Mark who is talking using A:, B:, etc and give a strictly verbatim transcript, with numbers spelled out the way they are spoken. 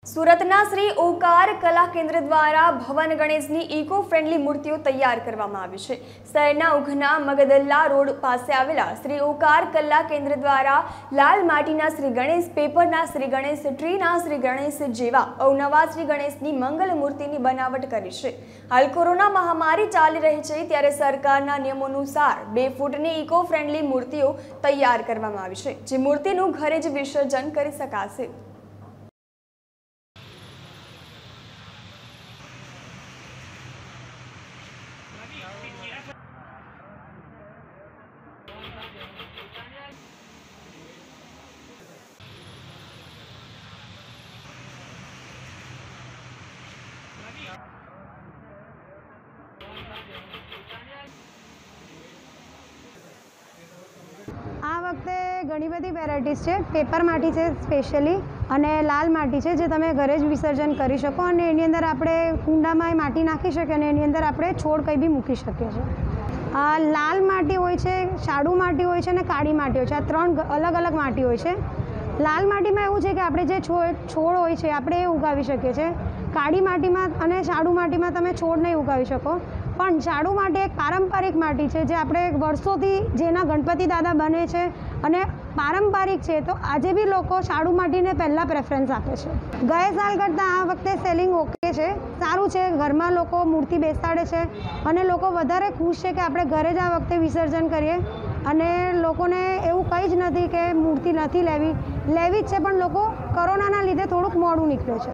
A: સુરતના શ્રી ઓકાર કલા કેન્દ્ર દ્વારા ભવન ગણેશની ઇકો ફ્રેન્ડલી મૂર્તિઓ તૈયાર કરવામાં આવી છે। શહેરના ઉઘના મગદલ્લા રોડ પાસે આવેલા શ્રી ઓકાર કલા કેન્દ્ર દ્વારા લાલ માટીના શ્રી ગણેશ, પેપરના શ્રી ગણેશ, ટ્રીના શ્રી ગણેશ જેવા અવનવા શ્રી ગણેશની મંગલ મૂર્તિની બનાવટ કરી છે। હાલ કોરોના મહામારી ચાલી રહી છે ત્યારે સરકારના નિયમોનુસાર બે ફૂટની ઇકો ફ્રેન્ડલી મૂર્તિઓ તૈયાર કરવામાં આવી છે, જે મૂર્તિનું ઘરે જ વિસર્જન કરી શકાશે।
B: આ વખતે ઘણી બધી વેરાયટીઝ છે। પેપર માટી છે સ્પેશિયલી, અને લાલ માટી છે જે તમે ઘરે જ વિસર્જન કરી શકો, અને એની અંદર આપણે કુંડામાં માટી નાખી શકીએ અને એની અંદર આપણે છોડ કંઈ બી મૂકી શકીએ છીએ। આ લાલ માટી હોય છે, શાડુ માટી હોય છે અને કાળી માટી હોય છે। આ ત્રણ અલગ અલગ માટી હોય છે। લાલ માટીમાં એવું છે કે આપણે જે છોડ છોડ હોય છે આપણે એ ઉગાવી શકીએ છીએ। કાળી માટીમાં અને શાડુ માટીમાં તમે છોડ નહીં ઉગાવી શકો, પણ શાડુ માટી એક પારંપરિક માટી છે જે આપણે વર્ષોથી જેના ગણપતિ દાદા બને છે અને પારંપરિક છે, તો આજે બી લોકો શાડુ માટીને પહેલાં પ્રેફરન્સ આપે છે। ગયા સાલ કરતાં આ વખતે સેલિંગ ઓકે છે, સારું છે। ઘરમાં લોકો મૂર્તિ બેસાડે છે અને લોકો વધારે ખુશ છે કે આપણે ઘરે જ આ વખતે વિસર્જન કરીએ, અને લોકોને એવું કંઈ જ નથી કે મૂર્તિ નથી લેવી લેવી જ છે, પણ લોકો કોરોનાના લીધે થોડુંક મોડું નીકળે છે।